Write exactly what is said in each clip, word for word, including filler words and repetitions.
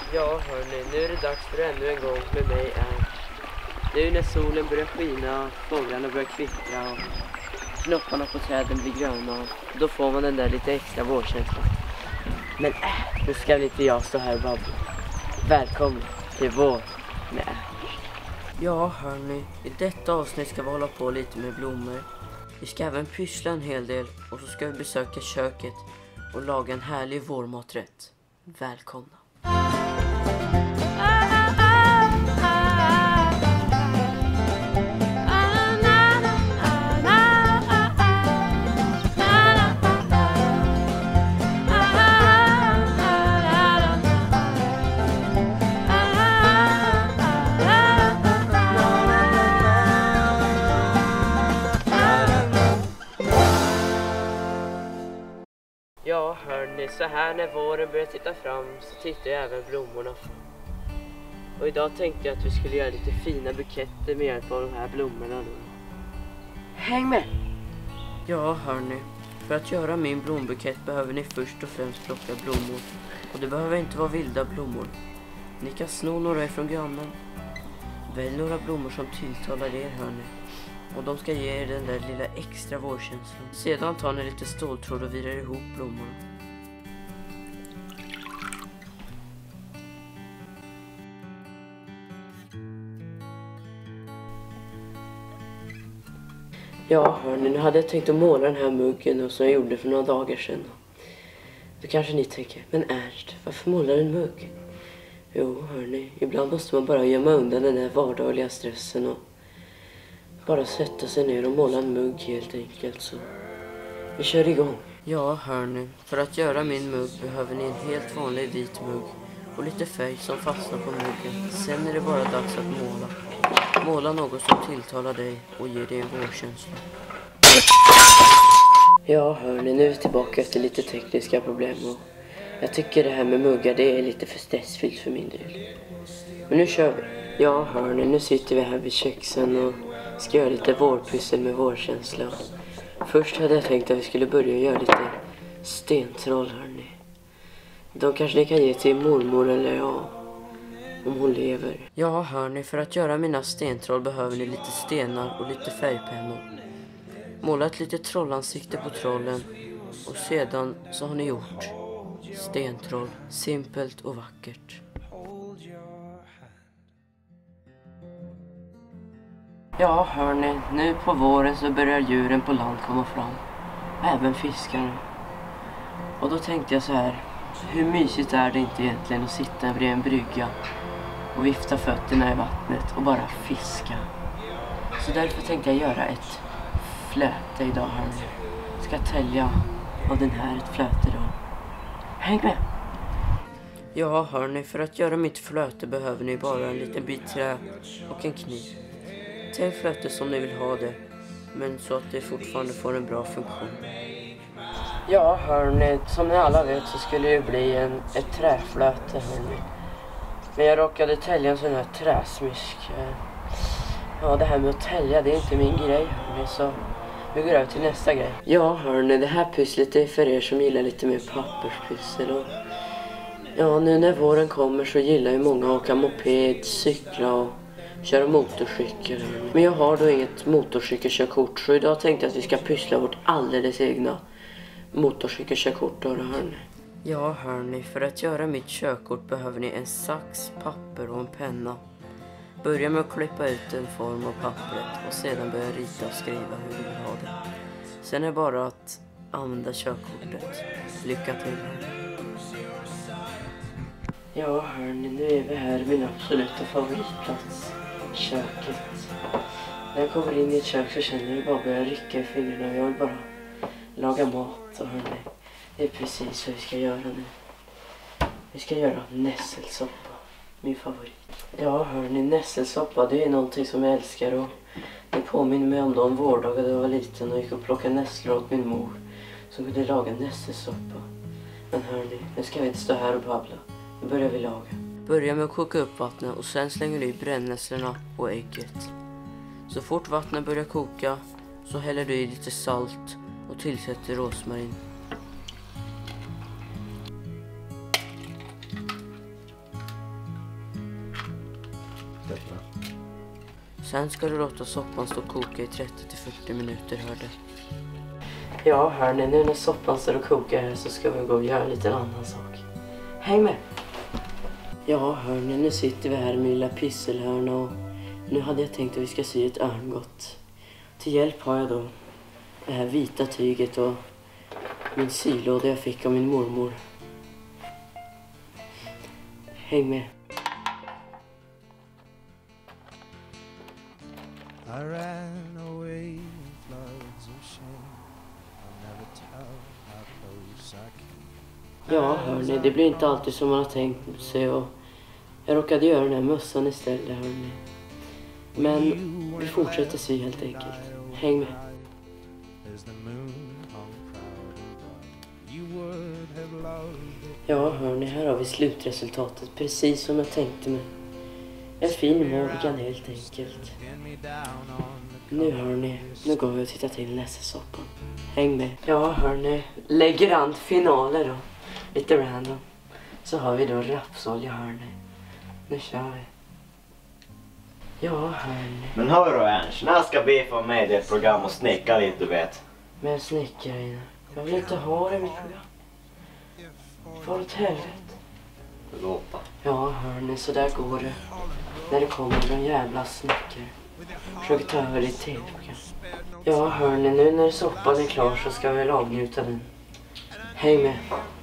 Ja hörni, nu är det dags för ännu en gång med mig Ernst. Nu när solen börjar skina, fåglarna börjar kvittra och knopparna på träden blir gröna, då får man den där lite extra vårkänslan. Men äh, nu ska väl inte jag stå här och babbla. Välkommen till vår med Ernst. Ja hörni, i detta avsnitt ska vi hålla på lite med blommor. Vi ska även pyssla en hel del och så ska vi besöka köket och laga en härlig vårmaträtt. Välkomna! Ja hörni, så här när våren börjar titta fram så tittar jag även blommorna fram. Och idag tänkte jag att vi skulle göra lite fina buketter med hjälp av de här blommorna nu. Häng med! Ja hörni, för att göra min blombukett behöver ni först och främst plocka blommor. Och det behöver inte vara vilda blommor. Ni kan sno några ifrån grannen. Välj några blommor som tilltalar er hörni. Och de ska ge er den där lilla extra vårkänslan. Sedan tar ni lite ståltråd och virar ihop blommorna. Ja hörni, nu hade jag tänkt att måla den här muggen och som jag gjorde för några dagar sedan. Då kanske ni tänker, men Ernst, varför målar du en mugg? Jo hörni, ibland måste man bara gömma undan den där vardagliga stressen och bara sätta sig ner och måla en mugg helt enkelt, så vi kör igång. Ja hörni, för att göra min mugg behöver ni en helt vanlig vit mugg och lite färg som fastnar på muggen. Sen är det bara dags att måla. Måla något som tilltalar dig och ger dig en vårkänsla. Ja hörni, nu är vi tillbaka efter lite tekniska problem och jag tycker det här med muggar, det är lite för stressfyllt för min del. Men nu kör vi. Ja hörni, nu sitter vi här vid köksen och ska göra lite vårpyssel med vårkänsla. Först hade jag tänkt att vi skulle börja göra lite stentroll hörni. De kanske ni kan ge till mormor eller ja, om hon lever. Ja hörni, för att göra mina stentroll behöver ni lite stenar och lite färgpennor. Måla ett litet trollansikte på trollen och sedan så har ni gjort stentroll. Simpelt och vackert. Ja hörni, nu på våren så börjar djuren på land komma fram. Även fiskarna. Och då tänkte jag så här, hur mysigt är det inte egentligen att sitta vid en brygga och vifta fötterna i vattnet och bara fiska. Så därför tänkte jag göra ett flöte idag hörni. Jag ska tälja av den här ett flöte då. Häng med! Ja hörni, för att göra mitt flöte behöver ni bara en liten bit trä och en kniv. Tänk flöte som ni vill ha det, men så att det fortfarande får en bra funktion. Ja hörni, som ni alla vet så skulle det bli en, ett träflöte hörni. Men jag råkade tälja en sån här träsmysk. Ja, det här med att tälja, det är inte min grej hörni, så vi går över till nästa grej. Ja hörni, det här pysslet är för er som gillar lite mer papperspyssel. Och ja, nu när våren kommer så gillar ju många att åka moped, cykla och köra motorcykel. Men jag har då inget motorcykelkörkort, så idag tänkte jag att vi ska pyssla vårt alldeles egna motorcykelkörkort då hörni. Ja hörni, för att göra mitt körkort behöver ni en sax, papper och en penna. Börja med att klippa ut en form av pappret och sedan börja rita och skriva hur du vill ha det. Sen är det bara att använda körkortet. Lycka till! Ja hörni, nu är vi här min absoluta favoritplats. Köket. När jag kommer in i ett kök så känner jag bara börja rycka i fingrarna. Jag vill bara laga mat och hörni, det är precis vad vi ska göra nu. Vi ska göra nässelsoppa, min favorit. Ja hörni, nässelsoppa det är någonting som jag älskar och det påminner mig om de vårdagar då jag var liten och gick och plockade nässlor åt min mor som kunde laga nässelsoppa. Men hörni, nu ska vi inte stå här och babbla. Nu börjar vi laga. Börja med att koka upp vattnet och sen slänger du i brännässlorna och ägget. Så fort vattnet börjar koka så häller du i lite salt och tillsätter rosmarin. Sen ska du låta soppan stå och koka i trettio till fyrtio minuter, hörde. Ja, hörni, nu när soppan står och kokar här så ska vi gå och göra en liten annan sak. Häng med! Ja, hörni, nu sitter vi här i min lilla pysselhörna och nu hade jag tänkt att vi ska sy ett örngott. Till hjälp har jag då det här vita tyget och min sylåda jag fick av min mormor. Häng med! I ran away in floods of shame. I'll never tell how close I came. Ja, hörni, det blir inte alltid som man har tänkt sig och jag råkade göra den här mössan istället, hörni. Men vi fortsätter sy helt enkelt. Häng med! Ja, hörni, här har vi slutresultatet, precis som jag tänkte mig. En fin morgan helt enkelt. Nu hörni, nu går vi och tittar till nästa soppan. Häng med. Ja hörni, Legrand finaler då. Lite random. Så har vi då rapsolja hörni. Nu kör vi. Ja hörni. Men hör du Ernst, när ska vi få med det program och snicka lite, du vet? Men snickarna, jag vill inte ha det i mitt program. För åt helvete. Låta. Ja hörni, så där går det. När det kommer en jävla snickare. Försöker ta över ditt tv-program. Ja hörni, nu när soppan är klar så ska vi väl avnjuta den. Häng med.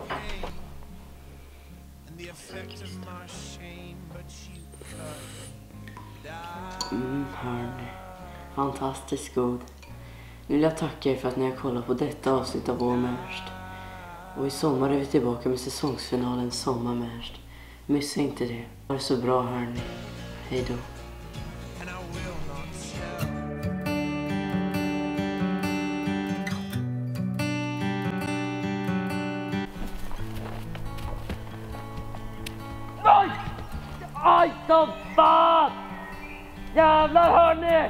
Mm, hörni. Fantastiskt god. Nu vill jag tacka er för att ni har kollat på detta avsnitt av Vår Märst. Och i sommar är vi tillbaka med säsongsfinalen Sommarmärst. Missa inte det. Ha det så bra hörni. Hej då. Aj! Aj som fan! Jävlar hörni!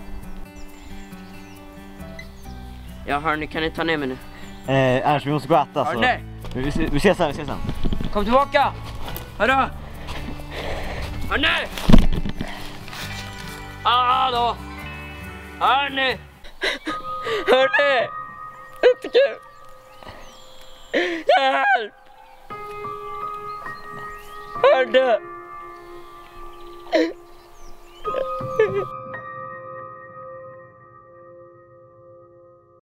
Ja hörni, kan ni ta ner mig nu? Eh, Ernst, vi måste gå och äta så. Hörni! Vi, vi, vi ses sen, vi ses sen. Kom tillbaka! Hörru! Hörni! Hallå! Hörni! Hörni! Inte kul! Hjälp! Hörni!